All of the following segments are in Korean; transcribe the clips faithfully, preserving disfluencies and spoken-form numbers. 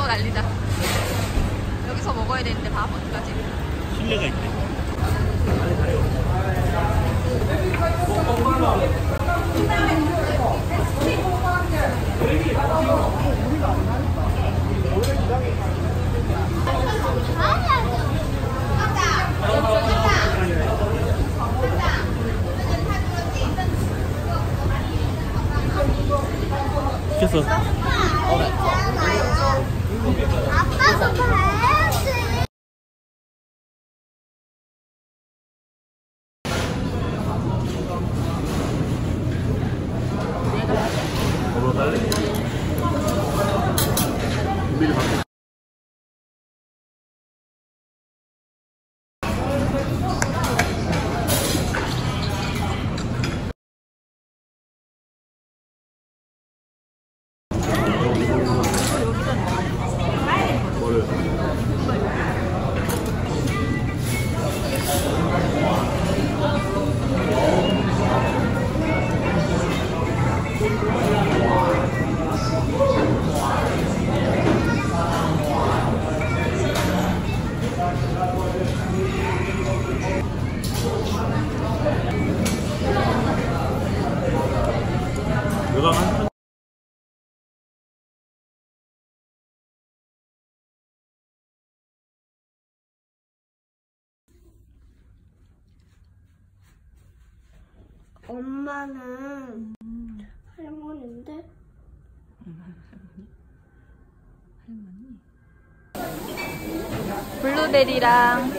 난리다. 여기서 먹어야 되는데 밥 어디까지? 실내가 있대. 시켰어. 아빠도 봐야지. 먹으러 갈래? 준비를 받고. 엄마는 음. 할머니인데? 할머니? 할머니? 블루베리랑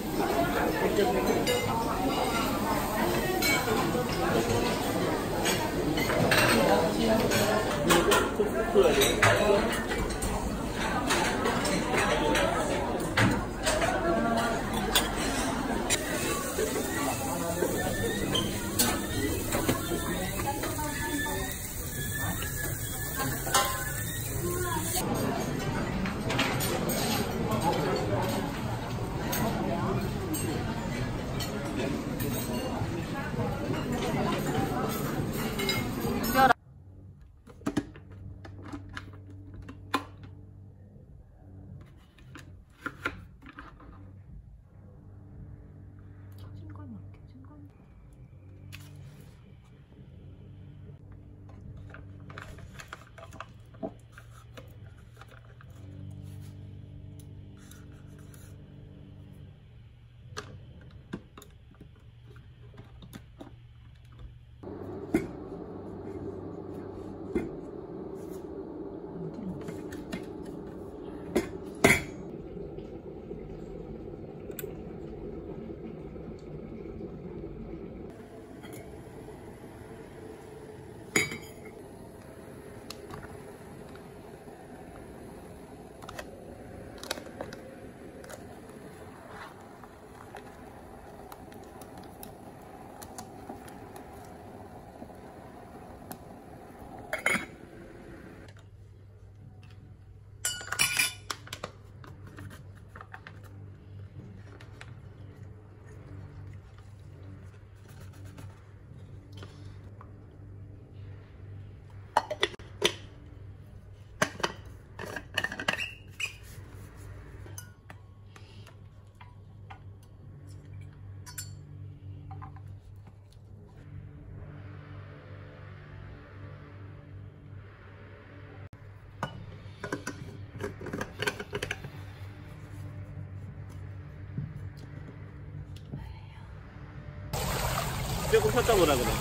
조금 폈다 보라 그래.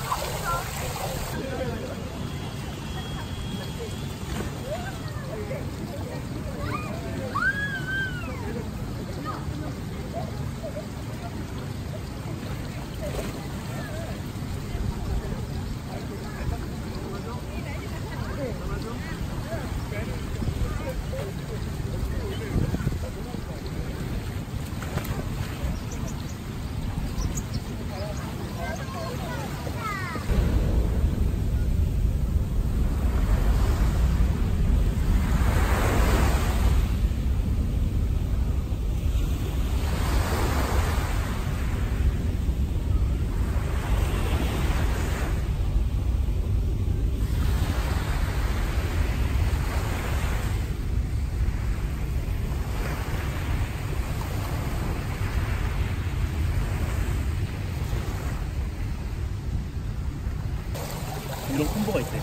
이런 콤보가 있대.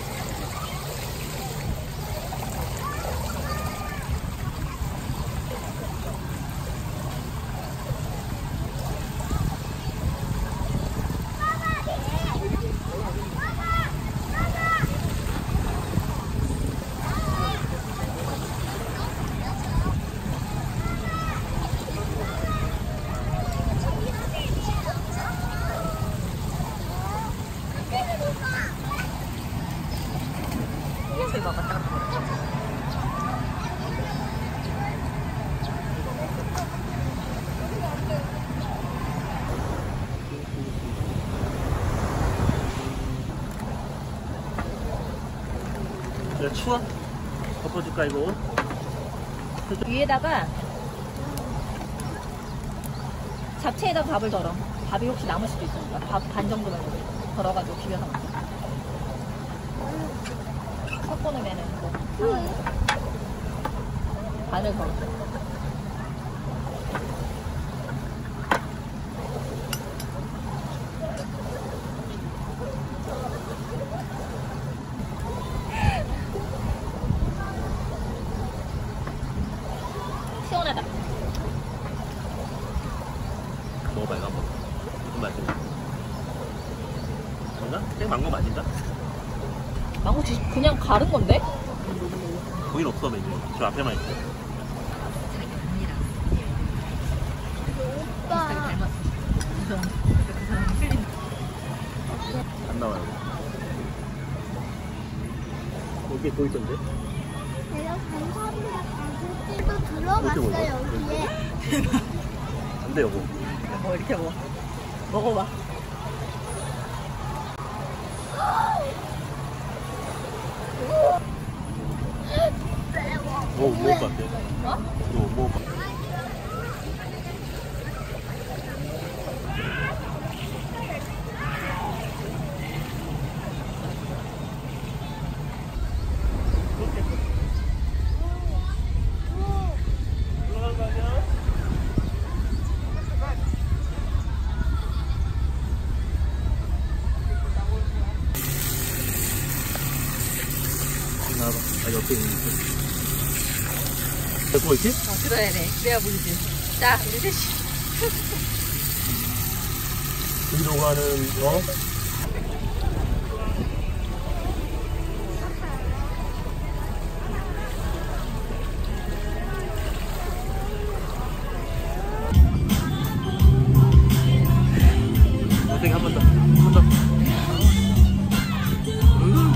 야, 추워? 덮어줄까 이거? 위에다가 잡채에다 밥을 덜어. 밥이 혹시 남을 수도 있으니까 밥 반 정도만 이렇게 덜어가지고 비벼서 먹자. 섞어놓으면은 뭐 반을 덜어. 시원하다. 먹어봐 이거 한번. 무슨 맛인가? 뭔가? 생 망고 맛인가? 망고 지- 그냥 가른 건데? 거긴 없어 메뉴. 저 앞에만 있어. 오빠. 안 나와요. 여기에 또 있던데? 내가 감사합니다. 아저씨도 들어갔어 여기에. 안 돼 여보. 뭐 이렇게 먹어. 먹어봐. 뭐 못 먹을 것 같아. 어? 이거 못 먹을 것 같아. 나와봐. 아, 옆에 있는데. 데리고 있지? 어, 들어야 돼. 그래야 보이지. 자, 우리 셋이. 뒤로 가는, 어? 어떻게 한 번 더. 한 번 더. 음.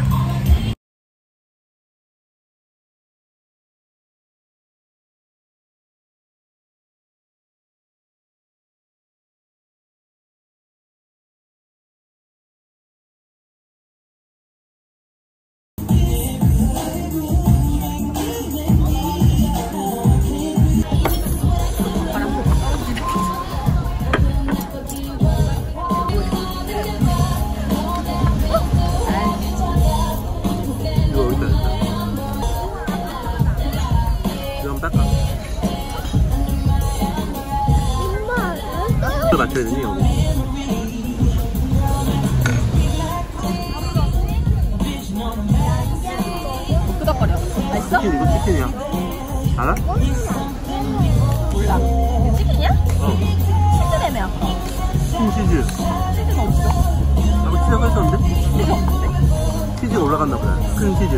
이거 여기다 냈다. 이거 한번 닦아. 엄마. 또 맞춰야 되니, 여기? 끄덕거려. 맛있어? 치킨, 이거 치킨이야. 알아? 몰라. 이거 치킨이야? 어. 치즈래며. 치킨 치즈. 치즈가 없어. 아까 치즈가 있었는데? 치즈 없는데? 치즈 올라갔나 보다. 큰 치즈.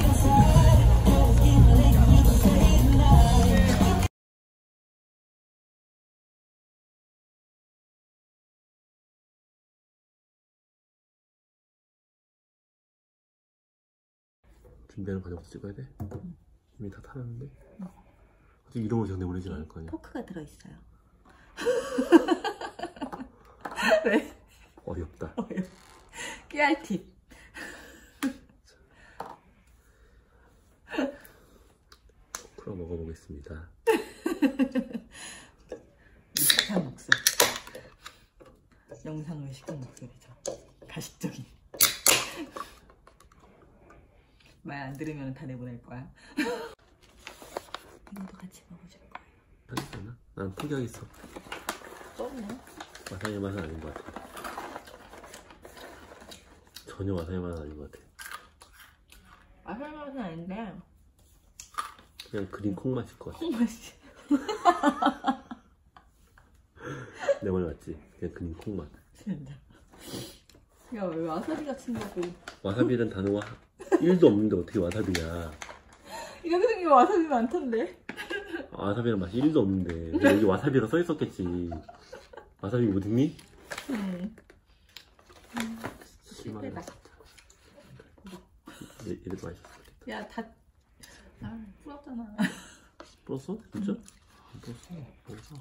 준비하는 과정부터 찍어야 돼? 이미 다 타놨는데? 어차피 이동을 전에 오리진 않을 거 아니야? 포크가 들어있어요. 왜? 어이없다. 깨알 팁. 그럼 먹어보겠습니다. 무식한 목소리. 영상 의식한 목소리죠. 가식적인. 말 안 들으면 다 내보낼 거야. 이것도 같이 먹어줄 거예요. 하지 않아? 난 포기하겠어. 썩네. 마사의 맛은 아닌 것 같아. 전혀 와사비 맛은 아닌 것 같아. 와사비 맛은 아닌데 그냥 그린 콩 맛일 것 같아. 맛이. 내 말 맞지? 그냥 그린 콩 맛. 진짜. 야, 왜 와사비 같은 거고? 와사비는 단어가 일도 없는데 어떻게 와사비야? 이렇게 생긴 와사비 많던데. 와사비랑 맛이 일도 없는데 근데 여기 와사비가 써 있었겠지. 와사비 못 읽니? 응. 실망이다 실패다. 진짜. 얘- 얘도 맛있었어. 야, 다. 아, 풀었잖아. 풀었어? 진짜? 안 풀었어. 풀었어.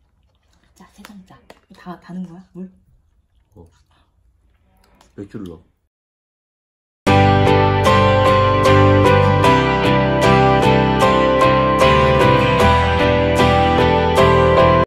자, 세 장자. 다, 다는 거야? 물? 어. 맥주를 넣어.